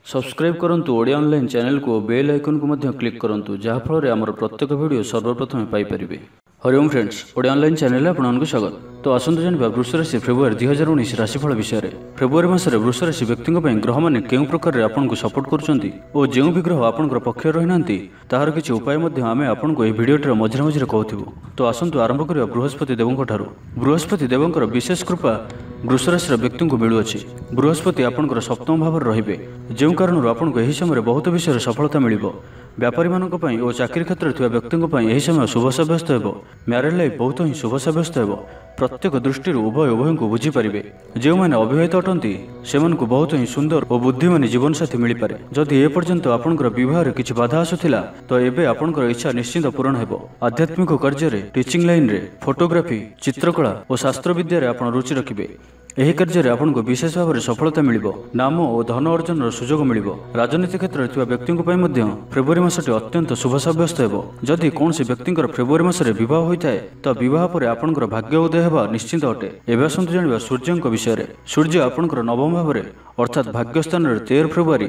Subscribe करंतु Odia online channel को bell icon को मध्य क्लिक करंतु जहाँ फल आमर प्रत्येक वीडियो सर्वप्रथम पाइपर। हरिओम फ्रेंड्स, ओडिया ऑनलाइन चैनल आपको स्वागत। तो आसतु जाना वृष राशि फेब्रुआरी 2019 राशिफल विषय में। फेब्रुआरी मासरे वृष राशि व्यक्ति ग्रह मैंने केउं प्रकार आपको सपोर्ट करुँच और जो भी ग्रह आपंकर पक्ष रही तार किसी उपाय आम आपको यह भिडियोटर मझे मझे कहूँ। तो आसतु आरंभ करवा बृहस्पति देवों ठारू। बृहस्पति देवों विशेष कृपा वृष राशि व्यक्ति को मिलुअछि। बृहस्पति आपंकर सप्तम भाव रे जो कारण आपको यह समय बहुत विषय सफलता मिल। व्यापारी मानक और चाकरी क्षेत्र में व्यक्ति यह समय शुभ सब्यस्त हो। मैरिज लाइफ बहुत ही शुभ सब्यस्त हो। प्रत्येक दृष्टि उभय उभय को बुझीपारे। जो मैंने अविवाहित अटंती से बहुत ही सुंदर और बुद्धिमानी जीवन साथी मिल पारे। जदि एपर्यंत आपंकर बह किसी बाधा आसुला तो एबे आपंकर इच्छा निश्चित पूरण हो। आध्यात्मिक कार्य, टीचिंग लाइन रे, फोटोग्राफी, चित्रकला और शास्त्र विद्या आप रुचि रखिए। यह कार्य आपको विशेष भाव में सफलता मिल। नाम और धन अर्जन सुजोग मिल। राजनीति क्षेत्र में व्यक्ति फेब्रुआरी मासटी अत्यंत शुभ सब्यस्त हो। जदि कौन व्यक्ति फेब्रुआरी मासरे विवाह होता है तो विवाह पर आपंकर भाग्य उदय होगा निश्चित अटे। एवं आसतु जाना सूर्यों विषय में। सूर्य आपंकर नवम भाव में अर्थात भाग्यस्थान 13 फेब्रुआरी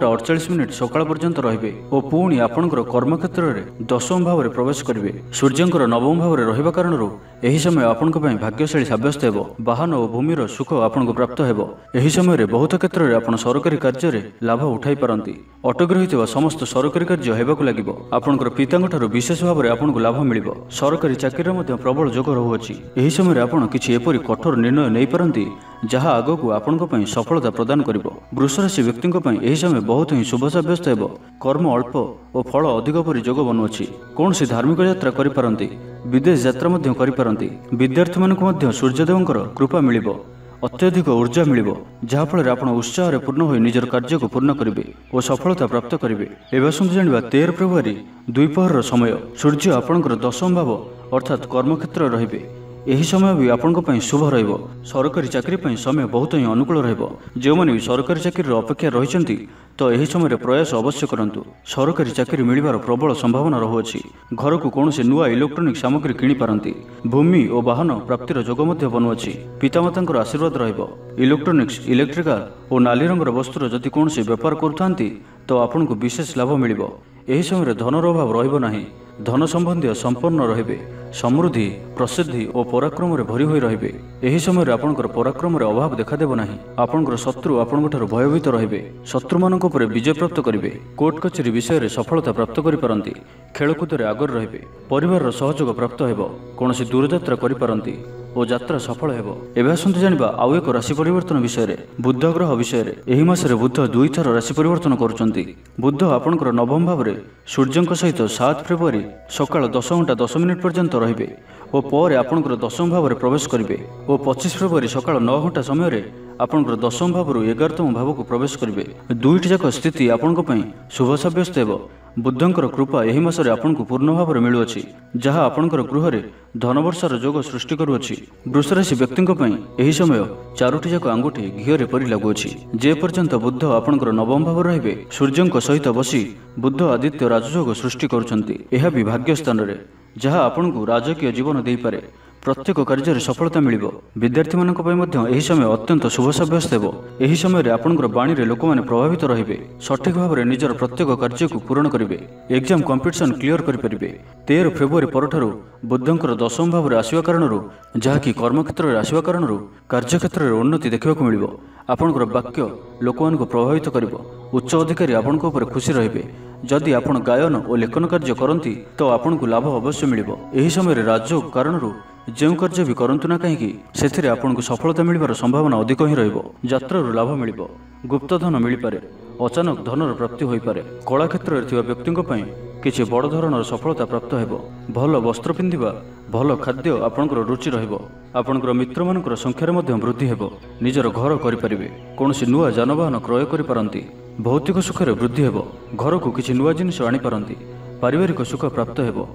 8:48 सकाळ पर्यंत रहिबे और पुणी आपंकर कर्म क्षेत्र में दशम भाव में प्रवेश करेंगे। सूर्यंकर नवम भाव में रहिबा कारणरू एही समय आपंक पई भाग्यशाली सब्यस्त हो। वाहन और भूमिर सुख आपको प्राप्त हो। यही समय बहुत क्षेत्र में आप सरकारी कार्य में लाभ उठाई पारती। अटक रही समस्त सरकारी कार्य होगा लगे। आपंकर पिता विशेष भाव में आपको लाभ मिल। सरकारी चाकरी में प्रबल जोग रहुअछि। यही समय आप किसी एपरी कठोर निर्णय नहीं पारती जहाँ आग को आपण सफलता प्रदान कर। वृष राशि व्यक्ति यह समय बहुत ही शुभ सब्यस्त हो। कर्म अल्प और फल अधिक परी जोग बनुअछि। कौन सी धार्मिक यात्रा करिपारंती, विदेश यात्रा मध्य करिपारंती। विद्यार्थी मानक सूर्यदेवंकर कृपा मिल। अत्यधिक ऊर्जा मिल जहाँफल आप उत्साह पूर्ण हो निजर कार्य को पूर्ण करेंगे और सफलता प्राप्त करेंगे। एवं आसतु जाना 13 फेब्रुआरी द्विपहर समय सूर्य आपंकर दशम भाव अर्थात कर्म क्षेत्र रे। यही समय भी आपण शुभ रहिबो। सरकारी चाकरी समय बहुत ही अनुकूल रहिबो। जो माने भी सरकारी चाकरी अपेक्षा रही तो यही समय प्रयास अवश्य करंतु। सरकारी चाकरी मिलबार प्रबल संभावना रहुअछि। घर को कौन से नुआ इलेक्ट्रोनिक सामग्री किनि पारंती। भूमि और वाहन प्राप्तिर जोग मध्य बनुअछि। पितामातांकर आशीर्वाद रहिबो। इलेक्ट्रोनिक्स, इलेक्ट्रिकल और नाली रंगर वस्तुर जदि कौन से व्यापार करुथांती तो आपको विशेष लाभ मिलिबो। यही समय धनर अभाव रहिबो नाही। धन संबंधी संपन्न रहिबे। समृद्धि, प्रसिद्धि और पराक्रम भरी होई रहिबे। यही समय आपंकर पराक्रम अभाव देखादेव नाही। आपंकर शत्रु आपंकर भयभीत रहिबे। शत्रु मानक पर विजय प्राप्त करेंगे। कोर्ट कचेरी विषय में सफलता प्राप्त करिपारंती। खेलकूद में आगर रहिबे। परिवार सहयोग प्राप्त हेबो। कौन दूरयात्रा करिपारंती और यात्रा सफल हेबो। एवं आसतु जानिबा आउ एक राशि परिवर्तन विषय में। बुध ग्रह विषय में। यही मासरे बुध 2 थर राशि परिवर्तन करुचंती। बुध आपंकर नवम भाव में सूर्यों सहित 7 फेब्रुआरी सकाळ 10:10 पर्यंत रहिबे और पर आपंकर दशम भाव में प्रवेश करेंगे और 25 फेब्रुआरी सकाळ 9 घंटा समय आपंकर दशम भाव 11तम भाव को प्रवेश करेंगे। दुईटी जाक स्थिति आपण शुभ सब्यस्त हो। बुद्धंकर कृपा यही मासरे आपको पूर्ण भाव में मिलुअछि जहाँ आपंकर गृह में धनवर्षार जोग सृष्टि करुअछि। वृष राशि व्यक्ति यही समय 4टी जाक आंगुठी घीरे परि लगुअछि। जे पर्यंत बुध आपंकर नवम भाव रहिबे सूर्यों सहित बसी बुध आदित्य राजयोग सृष्टि करुछंती। यह भी भाग्यस्थान रे जहाँ आपको राजकीय जीवन दे पारे। प्रत्येक कार्य सफलता मिल। विद्यार्थी मानक यही समय अत्यंत शुभ सब्यस्त हो। यही समय आपंकर बाणी रे लोक माने प्रभावित रहिबे। सठिक भाव में निजर प्रत्येक कार्य को पूर्ण करेंगे। एग्जाम कंपिटिशन क्लियर करेंगे। 13 फेब्रुआरी परठारु बुद्धंकर दशम भाव में आसवा कारण जहाँकि कर्म क्षेत्र में आसवा कारण कार्य क्षेत्र में उन्नति देखा मिल। आपंकर वाक्य लोक मान प्रभावित कर। उच्च अधिकारी आपण खुशी रहिबे। जदि आपण गायन और लेखन कार्य करती तो आपन को लाभ अवश्य मिल। यही समय राजयोग कारण जो कार्य भी करंतु ना कहीं से आपको सफलता मिलबार संभावना अधिक ही रहिबो। यात्रारू लाभ मिल। गुप्त धन मिल पारे। अचानक धनर प्राप्ति होई पारे। कला क्षेत्र में व्यक्ति किसी बड़ धरणर सफलता प्राप्त हो। भल वस्त्र पिंधिबा, भल खाद्य आपंकर रुचि रहिबो। आपंकर मित्र मानकर संख्यार मध्य वृद्धि हेबो। निजर घर करिपारिबे। कौनसी नुआ जानवाहन क्रय करिपारंती। भौतिक सुखरे वृद्धि हेबो। घर को किसी नुआ जिनिस आनी पारंती। पारिवारिक सुख प्राप्त हेबो।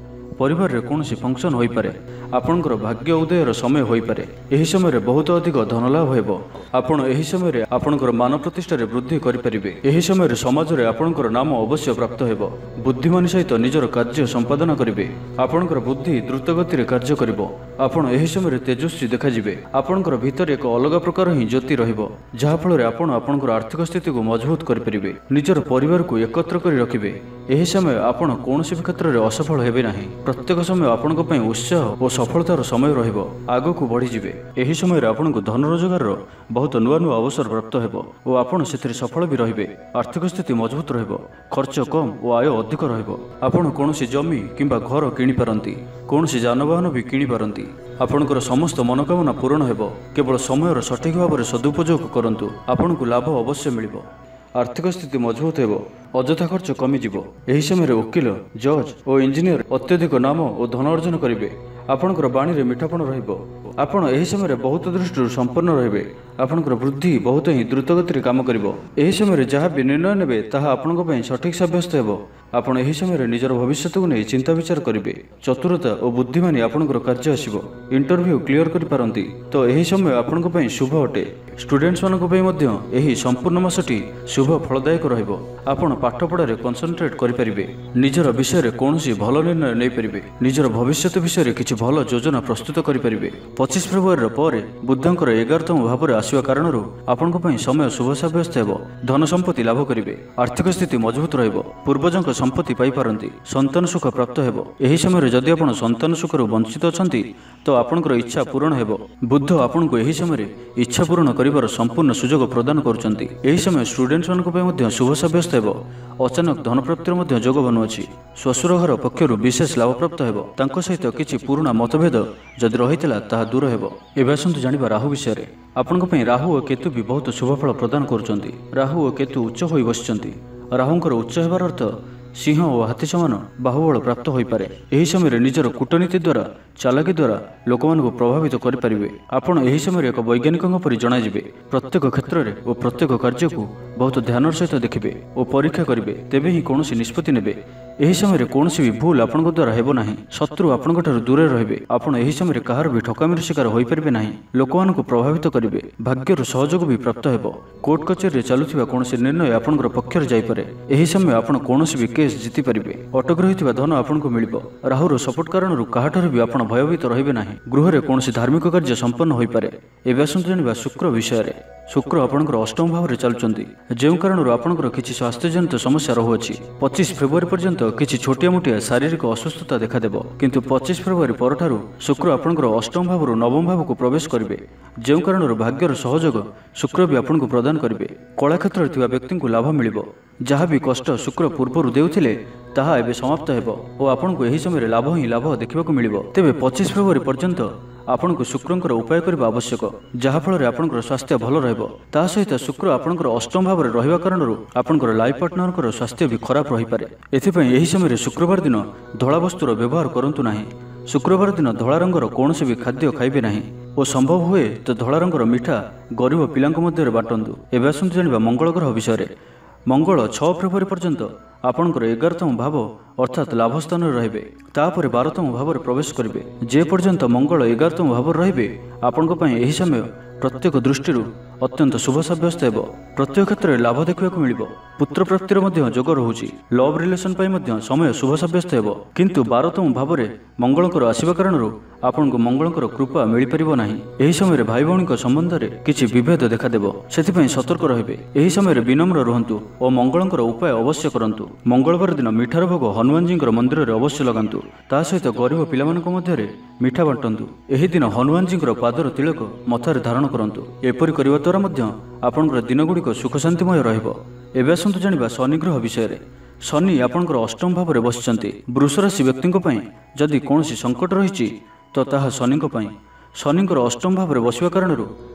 परिवार रे कोनोसी फंक्शन होई पारे आपनकर भाग्य उदयर समय होई पारे एही समय रे बहुत अधिक धन लाभ हेबो आपण एही समय रे आपनकर मान प्रतिष्ठा रे वृद्धि करि परिबे एही समय रे समाज रे आपनकर नाम अवश्य प्राप्त हेबो बुद्धिमानी सहित निजर कार्य संपादन करिवे आपनकर बुद्धि द्रुत गति रे कार्य करिवो आपण एही समय रे तेजस्वी देखा जिवे आपनकर भीतर एक अलग प्रकार ही ज्योति रहिबो जहा फल रे आपण आपनकर आर्थिक स्थिति को मजबूत करि परिबे निजर परिवार को एकत्र करि रखिबे एही समय आपण कोनोसी भी क्षेत्र रे असफल हेबे नाही प्रत्येक समय आपनक पई उत्साह और सफलतार समय रहिबो आगो को बढ़ी जिवे एही समय रे आपनक धन रोजगार रो बहुत नुआ नुआ अवसर प्राप्त हेबो और आपण सेथिरे सफल भी रहिबे आर्थिक स्थिति मजबूत रहिबो खर्च कम और आय अधिक रहिबो आपण कोनोसी जमी किंबा घर किनि पारंती कोनोसी जानवाहन भी किनि पारंती आपनकर समस्त मनोकामना पूर्ण हेबो केवल समयर सठिक भाव में सदुपयोग करंतु आपनकु लाभ अवश्य मिलिबो आर्थिक स्थिति मजबूत हेबो अଯଥା खर्च कमी जिवो एही समय रे वकील जज और इंजीनियर अत्यधिक नाम और धन अर्जन करिवे आपनकर बाणी रे मिठापन रहिबो आपण एही समय रे बहुत दृष्टि संपन्न रहिबे आपनकर वृद्धि बहुत ही द्रुत गति रे काम करिवो एही समय रे जहा भी निर्णय नेबे ताहा आपनक पई सठिक साब्यस्त हेबो आपण एही समय रे निजर भविष्य को नै चिंता विचार करिवे चतुरता और बुद्धिमानी आपनकर कार्य आसीबो इंटरव्यू क्लियर करि पारंती तो एही समय आपनक पई शुभ अटे स्टूडेंट्स मानक पई मध्य एही संपूर्ण मासटी शुभ फलदायक रहिबो आपण पाठ पढ़ारे कनसेंट्रेट करि परिबे निजर विषय रे कोनोसी भलो निर्णय नै परिबे निजर भविष्य विषय रे किछि भलो योजना प्रस्तुत करि परिबे 25 फेब्रुआरी पर बुधंकर 11तम भाव रे आसीवा कारणरू आपनक पई समय शुभ साब्यस्त हेबो धन संपत्ति लाभ करिवे आर्थिक स्थिति मजबूत रहिबो पूर्वजंक संपत्ति पाई पारंती संतान सुख प्राप्त हेबो एही समय रे जदि आपण संतान सुख रु वंचित अछंती तो आपनकर इच्छा पूर्ण हेबो बुद्ध आपनको एही समय रे इच्छा पूर्ण करिवार संपूर्ण सुजोग प्रदान करूचंती एही समय स्टूडेंट्स मानक पई मध्य शुभ साब्यस्त हेबो अचानक धन प्राप्तिर मध्य जोग बनुअछि श्वशुर घर पक्षरु विशेष लाभ प्राप्त हेबो तांको सहित किछि पुराना मतभेद जदि रहितला ताहा दूर हेबो एबे आसंतु जानिबा राहु विषय रे आपनक पई राहु और केतु भी बहुत शुभ फल प्रदान करूचंती राहु और केतु उच्च होई बसिचंती राहुंकर उच्च हेबार अर्थ सिंह और हाथी समान बाहुबल प्राप्त हो पारे एही समय निजर कूटनीति द्वारा चालाकी द्वारा लोक मानक प्रभावित करि परिबे आपण एही समय एक वैज्ञानिक परि जणाजिबे प्रत्येक क्षेत्र में और प्रत्येक कार्य को बहुत ध्यान सहित देखिबे और परीक्षा करिवे तेबे ही कोनोसी निष्पत्ति नेबे एही समय कोनोसी भी भूल आपनक द्वारा हेबो नाही शत्रु आपनक ठाରୁ दूरे रहिबे आपण एही समय कहार भी ठकामीर शिकार होई परिबे नाही लोक मानक प्रभावित करिवे भाग्यर सहयोग भी प्राप्त हेबो कोर्ट कचेरी चलुथिबा कोनोसी निर्णय आपनकर पक्षर जाई पारे एही समय आपण कोनोसी भी केस जीति परिबे अटक रहिथिबा धन आपनक मिलिबो राहुर सपोर्ट कारणरू काहाठार भी आपण भयभीत रहिबे नाही गृह रे कोनोसी धार्मिक कार्य संपन्न होई पारे एबे आसंतु जानिबा शुक्र विषय रे शुक्र आपनकर अष्टम भाव रे चलचंती जेउ कारणरू आपनकर किछि स्वास्थ्य जनित समस्या रहुअछि 25 फेब्रुआरी पर्यंत किछि छोटिया मोटिया शारीरिक असुस्थता देखा देबो किंतु 25 फेब्रुआरी परठारू शुक्र आपनकर अष्टम भाव रु नवम भाव को प्रवेश करिवे जेउ कारणरू भाग्यर सहयोग शुक्र भी आपनको प्रदान करिवे कला क्षेत्र रे थिबा व्यक्ति को लाभ मिलिबो जहाँ भी कष्ट शुक्र पूर्व देउथिले ताहा एबे समाप्त हेबो और आपनको एही समय लाभ ही लाभ देखिबाकू मिलिबो तेबे 25 फेब्रुआरी पर्यंत आपनको शुक्रंकर उपाय करबा आवश्यक जहा फल रे आपनकर स्वास्थ्य भल रहबो ता सहित शुक्र आपनकर अष्टम भाव रे रहिबा कारणरू आपनकर लाइफ पार्टनरकर स्वास्थ्य भी खराब रहि पारे एथिपई एही समय शुक्रवार दिन धळा वस्तुर व्यवहार करंतु नाही शुक्रवार दिन धळा रंगर कोनोसी भी खाद्य खाइबे नाही और संभव हुए तो धळा रंगर मिठा गरीब पिलांक मध्य बांटंतु एबे आसंतु जानिबा मंगल ग्रह विषय रे मंगल 6 फेब्रुआरी पर्यंत आपनकर 11तम भाव अर्थात लाभ स्थान रहिबे तापर 12तम भाव रे प्रवेश करिवे जे पर्यंत मंगल 11तम भाव रहिबे आपनक पई एही समय प्रत्येक दृष्टि अत्यंत शुभ साब्यस्त हेबो प्रत्येक क्षेत्र में लाभ देखा मिलिबो पुत्र प्राप्तिर मध्य जोग रहुछि लव रिलेशन पई मध्य समय शुभ साब्यस्त हेबो किंतु 12तम भाव रे मंगलकर आसीबा कारणरू आपनको मंगलकर कृपा मिलि परिबो नाही एही समय रे भाई भौणी संबंध रे किछि विभेद देखा देबो सेति पई सतर्क रहिबे एही समय रे विनम्र रहंतु और मंगलकर उपाय अवश्य करंतु मंगलवार दिन मिठार भोग हनुमान जी मंदिर रे अवश्य लगांतु ता सहित गरीब पिलामानक मध्य रे मिठा बांटंतु एही दिन हनुमान जी पादर तिलक मथारे धारण करंतु एपरि करिवा द्वारा मध्य आपनकर दिन गुड़िक सुख शांतिमय रहिबो एबे आसंतु जानिबा शनि ग्रह विषय रे शनि आपनकर अष्टम भाव रे बसिचंती वृष राशि व्यक्तिक पई जदि कोनोसी संकट रहिछि तो ताहा शनिक पई शनिकर अष्टम भाव रे बसिवा कारणरू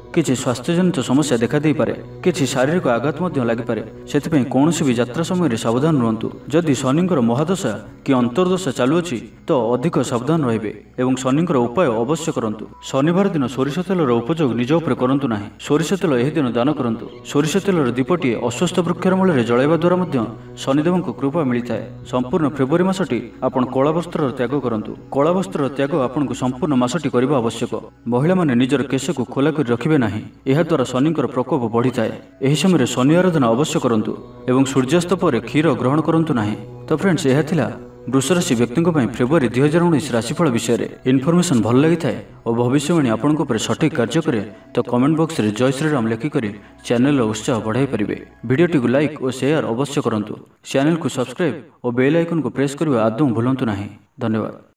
କିଛି ସ୍ୱାସ୍ଥ୍ୟଜନିତ ସମସ୍ୟା ଦେଖାଦେଇପାରେ। କିଛି ଶାରୀରିକ ଆଘାତ ମଧ୍ୟ ଲାଗିପାରେ। ସେଥିପାଇଁ କୌଣସି ବି ଯାତ୍ରା ସମୟରେ ସାବଧାନ ରୁହନ୍ତୁ। ଯଦି ଶନିଙ୍କର ମହାଦଶା କି ଅନ୍ତର୍ଦଶା ଚାଲୁଅଛି ତ ଅଧିକ ସାବଧାନ ରହିବେ ଏବଂ ଶନିଙ୍କର ଉପାୟ ଅବଶ୍ୟ କରନ୍ତୁ। ଶନିବାର ଦିନ ସୋରିଷ ତେଲର ଉପଯୋଗ ନିଜ ଉପରେ କରନ୍ତୁ ନାହିଁ। ସୋରିଷ ତେଲ ଏହି ଦିନ ଦାନ କରନ୍ତୁ। ସୋରିଷ ତେଲର ଦୀପଟିଏ ଅଶ୍ୱସ୍ଥ ବୃକ୍ଷର ମୂଳରେ ଜଳାଇବା ଦ୍ୱାରା ମଧ୍ୟ ଶନିଦେବଙ୍କ କୃପା ମିଳିଥାଏ। ସମ୍ପୂର୍ଣ୍ଣ ଫେବୃଆରୀ ମାସଟି ଆପଣ କଳା ବସ୍ତ୍ରର ତ୍ୟାଗ କରନ୍ତୁ। କଳା ବସ୍ତ୍ରର ତ୍ୟାଗ ଆପଣଙ୍କୁ ସମ୍ପୂର୍ଣ୍ଣ ମାସଟି କରିବା ଆବଶ୍ୟକ। ମହିଳାମାନେ ନିଜର କେଶକୁ ଖୋଲା କରି ରଖିବେ ନାହିଁ। ଏହାଦ୍ୱାରା ଶନିଙ୍କର ପ୍ରକୋପ ବଢ଼ିଥାଏ। ଏହି ସମୟରେ ଶନି ଆରାଧନା ଅବଶ୍ୟ କରନ୍ତୁ ଏବଂ ସୂର୍ଯ୍ୟାସ୍ତ ପରେ କ୍ଷୀର ଗ୍ରହଣ କରନ୍ତୁ ନାହିଁ। ତ ଫ୍ରେଣ୍ଡସ୍, ଏହା ଥିଲା ବୃଷରାଶି ବ୍ୟକ୍ତିଙ୍କ ପାଇଁ ଫେବୃଆରୀ 2019 ରାଶିଫଳ ବିଷୟରେ। ଇନଫର୍ମେସନ୍ ଭଲ ଲାଗିଥାଏ ଓ ଭବିଷ୍ୟବାଣୀ ଆପଣଙ୍କ ଉପରେ ସଠିକ୍ କାର୍ଯ୍ୟ କରେ ତ କମେଣ୍ଟ ବକ୍ସରେ ଜୟ ଶ୍ରୀରାମ ଲେଖିକରି ଚ୍ୟାନେଲର ଉତ୍ସାହ ବଢ଼ାଇ ପାରିବେ। ଭିଡ଼ିଓଟିକୁ ଲାଇକ୍ ଓ ସେୟାର ଅବଶ୍ୟ କରନ୍ତୁ। ଚ୍ୟାନେଲକୁ ସବସ୍କ୍ରାଇବ୍ ଓ ବେଲ୍ ଆଇକନକୁ ପ୍ରେସ୍ କରିବା ଆଦୌ ଭୁଲନ୍ତୁ ନାହିଁ। ଧନ୍ୟବାଦ।